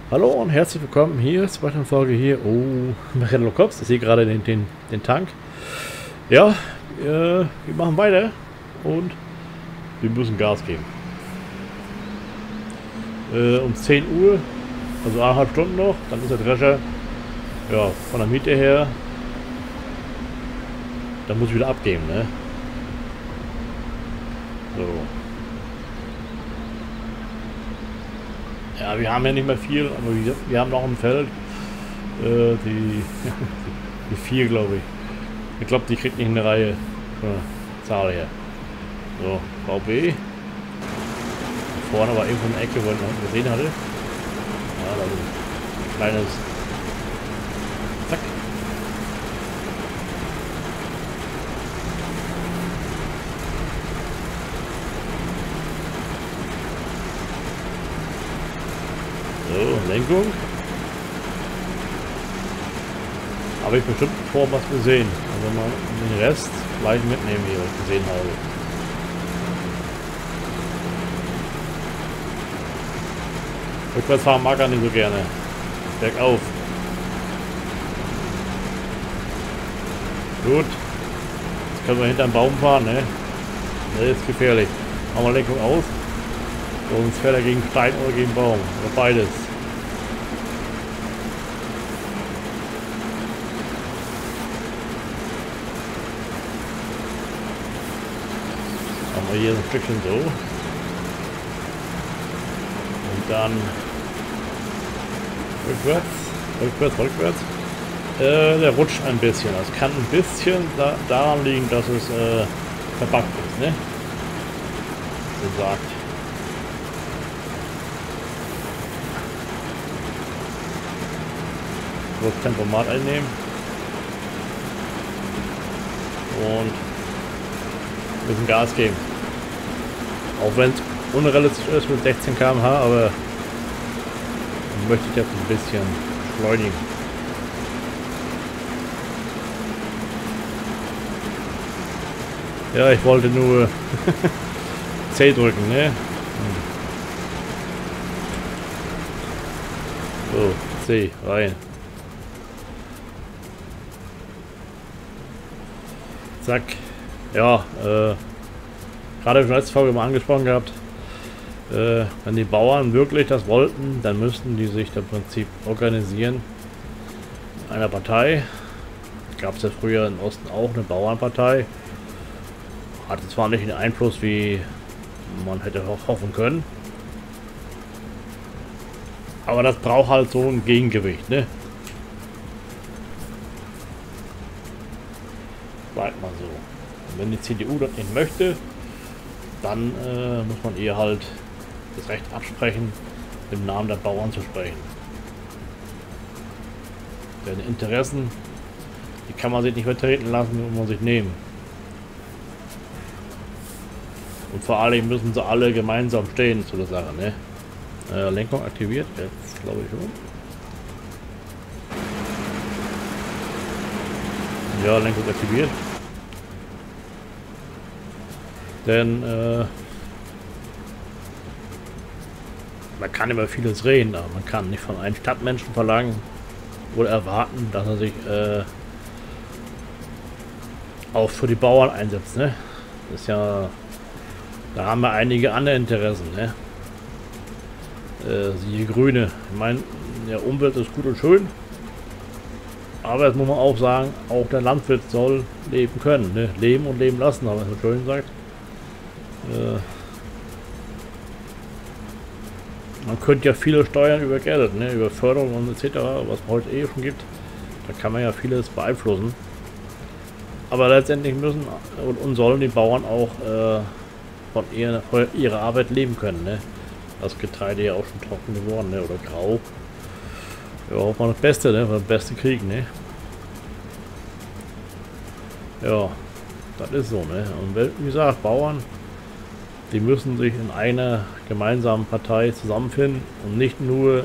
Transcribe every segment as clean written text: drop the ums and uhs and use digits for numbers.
Hallo und herzlich willkommen hier zur weiteren Folge hier. Oh, Marello Cops, ich sehe gerade den Tank. Ja, wir machen weiter und wir müssen Gas geben. Um 10 Uhr, also 1,5 Stunden noch, dann ist der Drescher ja, von der Miete her. Dann muss ich wieder abgeben, ne? So. Ja, wir haben ja nicht mehr viel, aber wir haben noch im Feld die 4, glaube ich. Ich glaube, die kriegt nicht eine Reihe von der Zahl her. So, VB. Vorne war irgendwo eine Ecke, wo ich noch gesehen hatte. Ja, da ist ein kleines. Zack. So, Lenkung. Habe ich bestimmt vor was gesehen. Also mal den Rest gleich mitnehmen, wie ich gesehen habe. Rückwärts fahren mag er nicht so gerne. Bergauf. Gut. Jetzt können wir hinterm Baum fahren, ne? Das ist gefährlich. Machen wir Lenkung aus. Sonst fährt er gegen Stein oder gegen Baum. Oder beides. Machen wir hier ein Stückchen so. Und dann rückwärts. Der rutscht ein bisschen. Das kann ein bisschen daran liegen, dass es verbuggt ist, ne? So sagt. Kurz Tempomat einnehmen. Und müssen Gas geben. Auch wenn es unrealistisch ist mit 16 km/h, aber möchte ich jetzt ein bisschen beschleunigen. Ja, ich wollte nur C drücken, ne? So, C, rein. Zack. Ja, gerade in der letzten Folge mal angesprochen gehabt, wenn die Bauern wirklich das wollten, dann müssten die sich im Prinzip organisieren in einer Partei. Gab es ja früher im Osten auch eine Bauernpartei. Hatte zwar nicht den Einfluss, wie man hätte hoffen können, aber das braucht halt so ein Gegengewicht, ne? Bleibt mal so. Und wenn die CDU das nicht möchte, dann muss man ihr halt das Recht absprechen, im Namen der Bauern zu sprechen. Denn Interessen, die kann man sich nicht vertreten lassen, die muss man sich nehmen. Und vor allem müssen sie alle gemeinsam stehen zu der Sache, ne? Lenkung aktiviert, jetzt glaube ich schon. Ja, Lenkung aktiviert. Denn man kann über vieles reden, aber man kann nicht von einem Stadtmenschen verlangen oder erwarten, dass er sich auch für die Bauern einsetzt, ne? Das ist ja, da haben wir einige andere Interessen, ne? Siehe Grüne. Ich meine, der Umwelt ist gut und schön, aber jetzt muss man auch sagen, auch der Landwirt soll leben können, ne? Leben und leben lassen, aber es so schön sagt. Man könnte ja viele Steuern über Geld, ne? Über Förderung und etc., was es heute eh schon gibt. Da kann man ja vieles beeinflussen. Aber letztendlich müssen und sollen die Bauern auch von ihrer Arbeit leben können, ne? Das Getreide ja auch schon trocken geworden, ne? Oder grau. Ja, hoffen wir das Beste, ne? Das Beste kriegen, ne? Ja, das ist so, ne? Und wie gesagt, Bauern, die müssen sich in einer gemeinsamen Partei zusammenfinden und nicht nur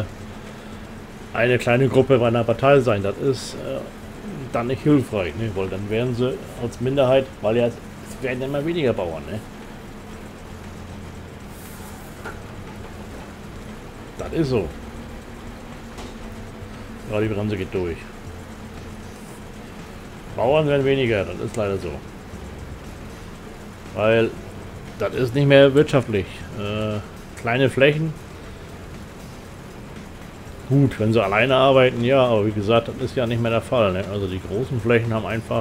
eine kleine Gruppe bei einer Partei sein. Das ist dann nicht hilfreich, ne? Weil dann wären sie als Minderheit, weil ja es werden immer weniger Bauern, ne? Das ist so. Ja, die Bremse geht durch. Bauern werden weniger, das ist leider so. Weil das ist nicht mehr wirtschaftlich. Kleine Flächen. Gut, wenn sie alleine arbeiten, ja, aber wie gesagt, das ist ja nicht mehr der Fall. Ne? Also die großen Flächen haben einfach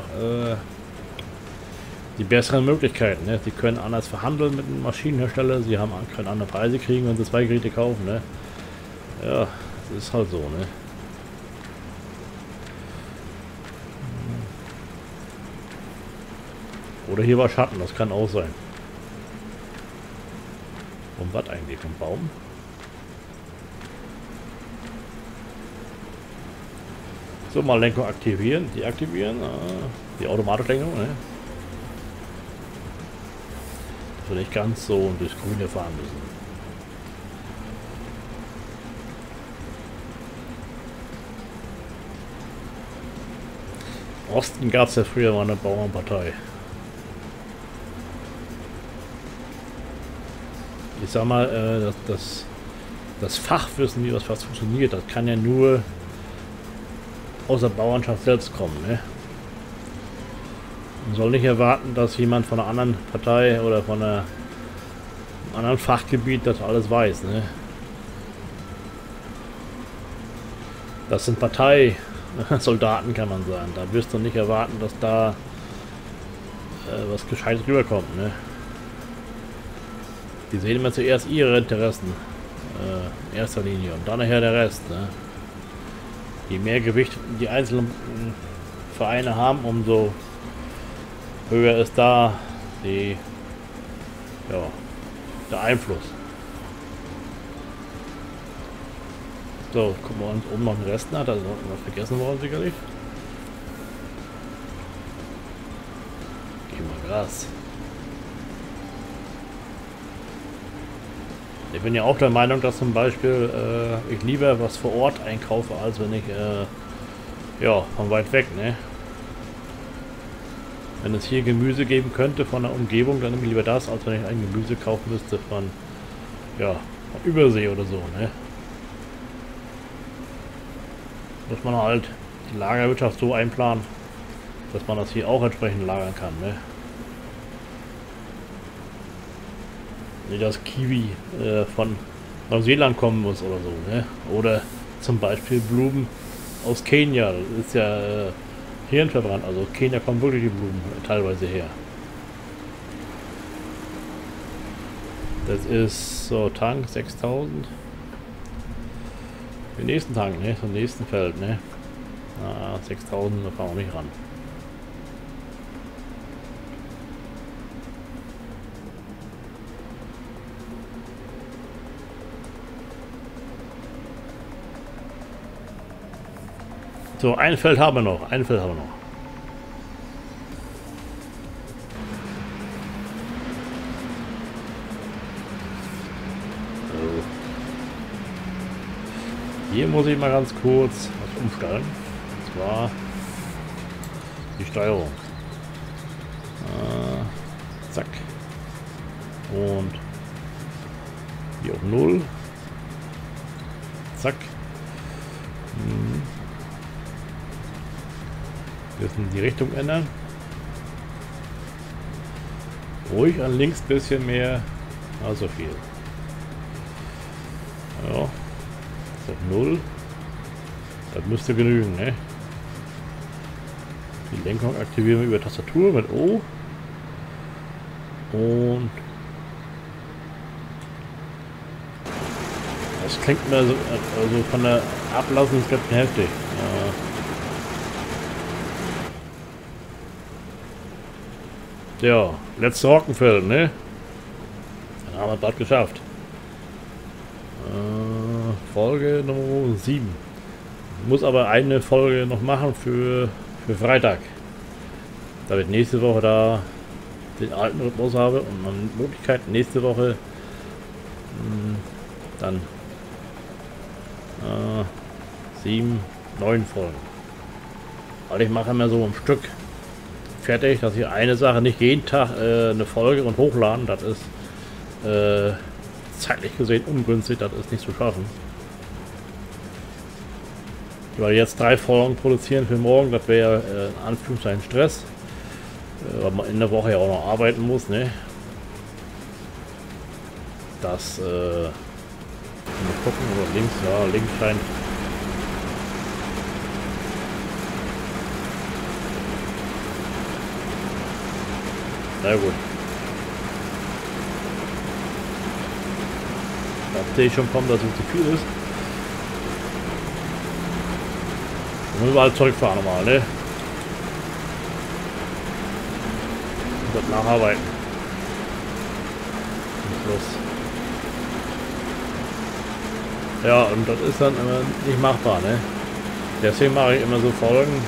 die besseren Möglichkeiten. Ne? Sie können anders verhandeln mit dem Maschinenhersteller, sie können andere Preise kriegen, wenn sie zwei Geräte kaufen. Ne? Ja, das ist halt so. Ne? Oder hier war Schatten, das kann auch sein. Und was eigentlich? Vom Baum? So, mal Lenkung aktivieren, deaktivieren. Die Automatiklenkung, ne? Dass wir nicht ganz so durchs Grüne fahren müssen. Im Osten gab es ja früher mal eine Bauernpartei. Ich sag mal, das Fachwissen, wie was funktioniert, das kann ja nur aus der Bauernschaft selbst kommen. Ne? Man soll nicht erwarten, dass jemand von einer anderen Partei oder von einem anderen Fachgebiet das alles weiß. Ne? Das sind Parteisoldaten, kann man sagen. Da wirst du nicht erwarten, dass da was Gescheites rüberkommt. Ne? Die sehen immer zuerst ihre Interessen in erster Linie und dann nachher der Rest. Ne? Je mehr Gewicht die einzelnen Vereine haben, umso höher ist da der Einfluss. So, gucken wir uns oben noch den Rest an. Da ist noch was vergessen worden sicherlich. Geh mal Gas. Ich bin ja auch der Meinung, dass zum Beispiel ich lieber was vor Ort einkaufe, als wenn ich von weit weg, ne? Wenn es hier Gemüse geben könnte von der Umgebung, dann nehme ich lieber das, als wenn ich ein Gemüse kaufen müsste von Übersee oder so, ne? Muss man halt die Lagerwirtschaft so einplanen, dass man das hier auch entsprechend lagern kann, ne? Nicht, dass Kiwi von Neuseeland kommen muss oder so, ne? Oder zum Beispiel Blumen aus Kenia. Das ist ja hirnverbrannt. Also aus Kenia kommen wirklich die Blumen teilweise her. Das ist so Tank 6000. Den nächsten Tank, ne? Zum nächsten Feld, ne? 6000, da fahren wir nicht ran. So, ein Feld haben wir noch. Ein Feld haben wir noch. So. Hier muss ich mal ganz kurz was umstellen. Und zwar die Steuerung. Zack. Und hier auf 0. Zack. Wir müssen die Richtung ändern. Ruhig an links ein bisschen mehr. Also viel. Ja. Ist auf 0. Das müsste genügen, ne? Die Lenkung aktivieren wir über Tastatur mit O. Und das klingt mir so, also von der Ablassung ist ganz heftig. Ja, letzte Rockenfeld, ne? Dann haben wir es bald geschafft. Folge Nummer 7. Ich muss aber eine Folge noch machen für Freitag. Da ich nächste Woche da den alten Rhythmus habe und man Möglichkeit nächste Woche dann 7, 9 Folgen. Weil ich mache immer so am Stück fertig, dass ich eine Sache nicht jeden Tag eine Folge und hochladen, das ist zeitlich gesehen ungünstig, das ist nicht zu schaffen. Weil jetzt 3 Folgen produzieren für morgen, das wäre in Anführungszeichen Stress. Weil man in der Woche ja auch noch arbeiten muss, ne? Das, mal gucken, oder links, ja, links scheint. Na gut. Da sehe ich schon kommen, dass es zu viel ist. Dann müssen wir halt zurückfahren nochmal, ne? Und das nacharbeiten. Zum Schluss. Ja, und das ist dann immer nicht machbar, ne? Deswegen mache ich immer so Folgen.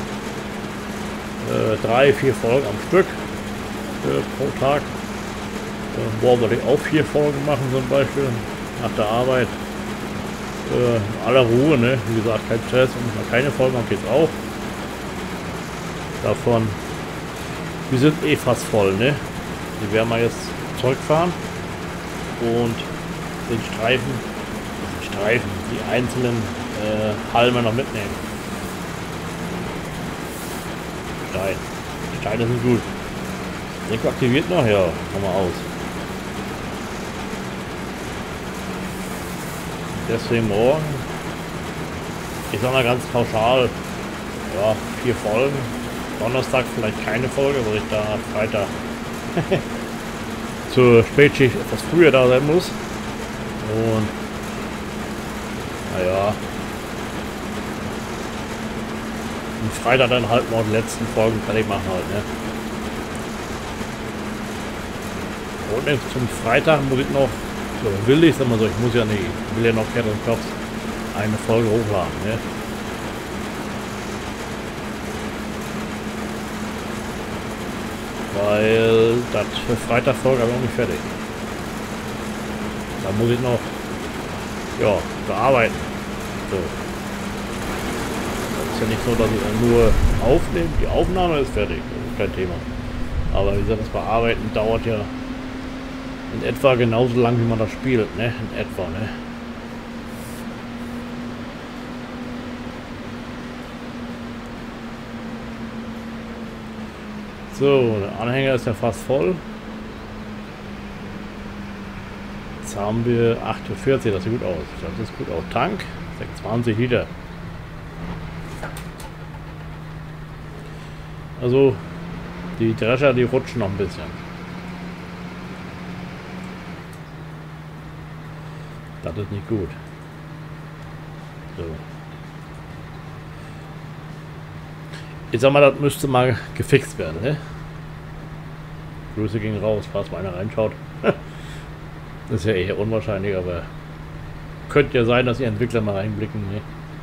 3, 4 Folgen am Stück pro Tag. Morgen würde ich auch 4 Folgen machen zum Beispiel. Nach der Arbeit. In aller Ruhe, ne? Wie gesagt, kein Stress. Und wenn man keine Folgen macht, geht's auch. Davon. Wir sind eh fast voll, ne? Die werden wir jetzt zurückfahren. Und den Streifen, die einzelnen Halme noch mitnehmen. Steine sind gut. Nico aktiviert noch? Ja, komm mal aus. Deswegen morgen, ich sag mal ganz pauschal, ja, 4 Folgen. Donnerstag vielleicht keine Folge, weil ich da Freitag zur Spätschicht etwas früher da sein muss. Und naja, am Freitag dann halt noch die letzten Folgen fertig machen halt, ne? Und jetzt zum Freitag muss ich noch, so will ich, sag mal so, ich muss ja nicht, ich will ja noch Cat und Cops eine Folge hochladen, ne? Weil das für Freitag-Folge habe ich noch nicht fertig. Da muss ich noch, ja, bearbeiten. So. Das ist ja nicht so, dass ich dann nur aufnehme. Die Aufnahme ist fertig, das ist kein Thema. Aber wie gesagt, das Bearbeiten dauert ja in etwa genauso lang, wie man das spielt, ne? In etwa, ne? So, der Anhänger ist ja fast voll. Jetzt haben wir 48, das sieht gut aus. Das ist gut aus. Tank, 26 Liter. Also, die Drescher, die rutschen noch ein bisschen. Das ist nicht gut. So. Ich sag mal, das müsste mal gefixt werden, ne? Grüße gehen raus, falls mal einer reinschaut. Das ist ja eher unwahrscheinlich, aber könnte ja sein, dass die Entwickler mal reinblicken, ne?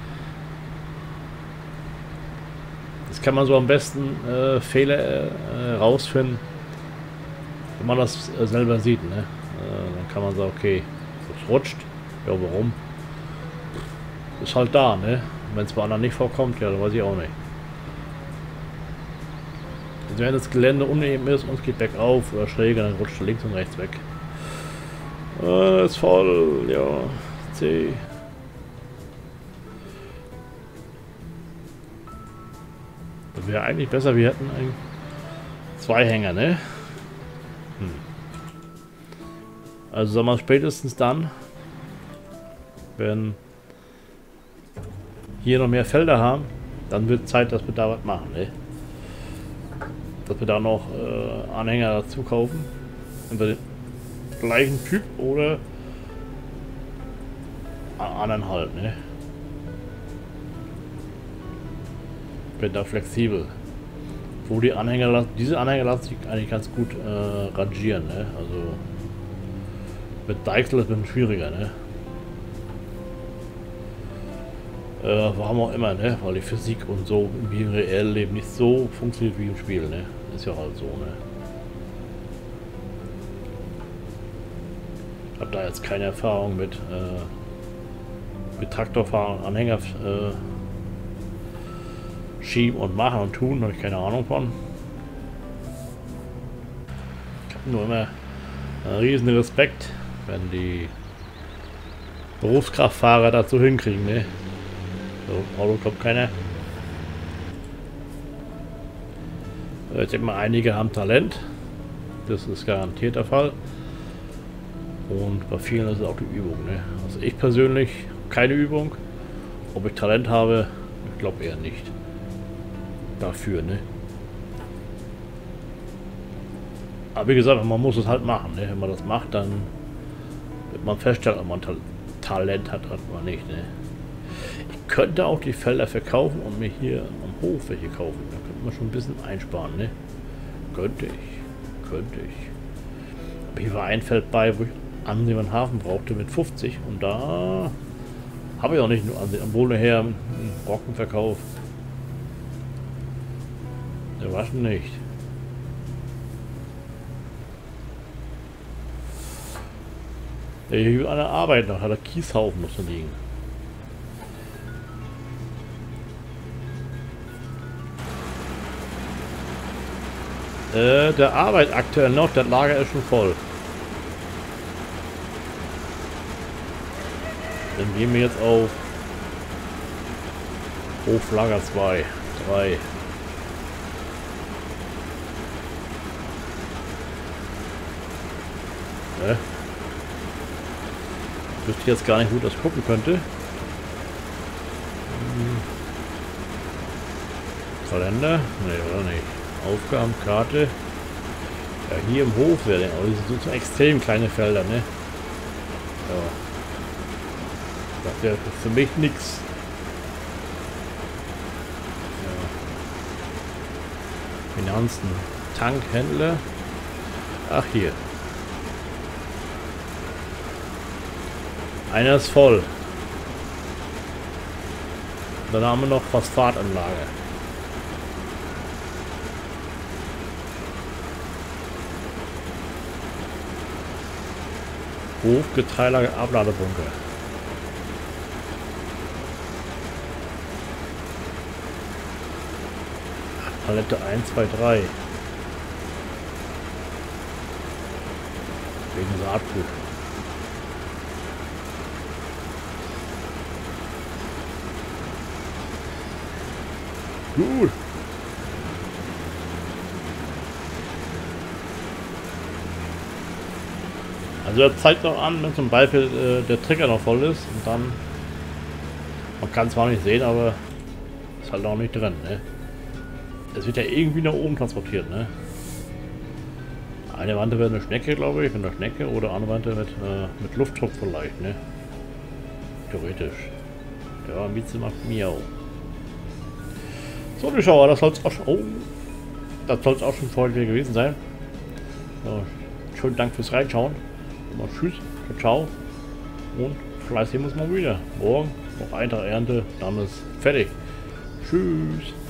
Das kann man so am besten Fehler rausfinden, wenn man das selber sieht, ne? Dann kann man sagen, okay, es rutscht. Ja, warum? Ist halt da, ne? Wenn es bei anderen nicht vorkommt, ja, dann weiß ich auch nicht. Also wenn das Gelände uneben ist und es geht bergauf oder schräger, dann rutscht links und rechts weg. Ist voll, ja. C. Das wäre eigentlich besser, wir hätten einen 2 Hänger, ne? Also sagen wir spätestens dann, wenn hier noch mehr Felder haben, dann wird Zeit, dass wir da was machen, ne? Dass wir da noch Anhänger dazu kaufen. Entweder den gleichen Typ oder anderen halt, ne? Bin da flexibel. Wo die Anhänger, diese Anhänger lassen sich eigentlich ganz gut rangieren, ne? Also mit Deichsel ist es ein bisschen schwieriger, ne? Warum auch immer, ne? Weil die Physik und so im reellen Leben nicht so funktioniert wie im Spiel, ne? Ist ja halt so, ne? Ich habe da jetzt keine Erfahrung mit Traktorfahren, Anhänger schieben und machen und tun, habe ich keine Ahnung von. Ich habe nur immer einen riesen Respekt, wenn die Berufskraftfahrer dazu hinkriegen, ne? So, Auto kommt keiner. Ich denke mal, einige haben Talent. Das ist garantiert der Fall. Und bei vielen ist es auch die Übung. Ne? Also ich persönlich keine Übung. Ob ich Talent habe, ich glaube eher nicht. Dafür, ne? Aber wie gesagt, man muss es halt machen. Ne? Wenn man das macht, dann wird man feststellen, ob man Talent hat oder nicht. Ne? Ich könnte auch die Felder verkaufen und mir hier am Hof welche kaufen. Da könnte man schon ein bisschen einsparen. Ne? Könnte ich. Aber hier war ein Feld bei, wo ich Ansehen einen Hafen brauchte mit 50. Und da habe ich auch nicht nur Ansehen. Obwohl nachher einen Brocken verkauft. Der war schon nicht. Der hier an der Arbeit noch, hat der Kieshaufen noch so liegen. Der Arbeit aktuell noch, das Lager ist schon voll. Dann gehen wir jetzt auf Hoflager 2, 3. Ne? Ich wüsste jetzt gar nicht, wo das gucken könnte. Kalender? Ne, oder nicht. Aufgabenkarte. Ja, hier im Hof wäre der. Aber das sind so extrem kleine Felder, ne? Ja. Das wäre für mich nichts. Ja. Finanzen. Tankhändler. Ach, hier. Einer ist voll. Dann haben wir noch Phosphatanlage. Hof, Getreidelager, Abladebunker. Palette 1, 2, 3. Wegen Saatgut. Gut. Also er zeigt noch an, wenn zum Beispiel der Trigger noch voll ist und dann, man kann es zwar nicht sehen, aber ist halt auch nicht drin, ne? Es wird ja irgendwie nach oben transportiert, ne? Eine Wand wäre eine Schnecke, glaube ich, mit einer Schnecke oder andere Wand mit Luftdruck vielleicht, ne? Theoretisch. Ja, Mieze macht Miau. So, die Schauer, das soll es auch schon. Oh, das soll es auch schon für heute wieder gewesen sein. So, schönen Dank fürs Reinschauen. Mal tschüss, ciao. Und vielleicht sehen wir uns mal wieder. Morgen noch eine Ernte, dann ist fertig. Tschüss.